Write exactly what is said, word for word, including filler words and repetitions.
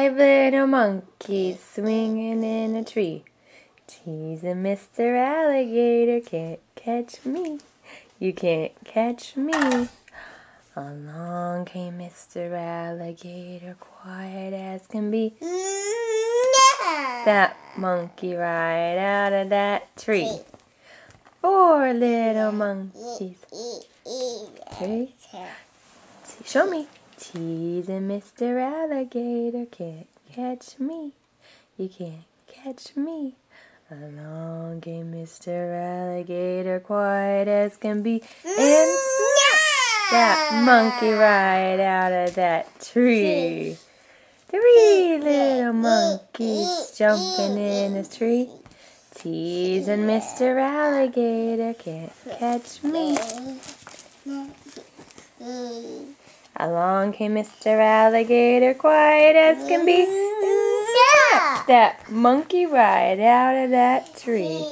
Five little monkeys swinging in a tree. Teasing Mister Alligator, can't catch me. You can't catch me. Along came Mister Alligator, quiet as can be. That monkey right out of that tree. Four little monkeys. Three. Show me. Teasing Mister Alligator, can't catch me. You can't catch me. Along came Mister Alligator, quiet as can be, and snap! That monkey right out of that tree. Three little monkeys jumping in a tree. Teasing Mister Alligator, can't catch me. Along came Mister Alligator, quiet as can be, and snap! That monkey right out of that tree.